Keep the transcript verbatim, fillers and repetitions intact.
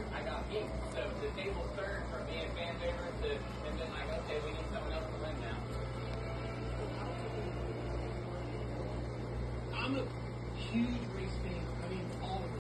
third, I got me. So the table's turned from being fan favorite to, and then like, okay, we need someone else to win now. I'm a huge race fan. I mean, all of it.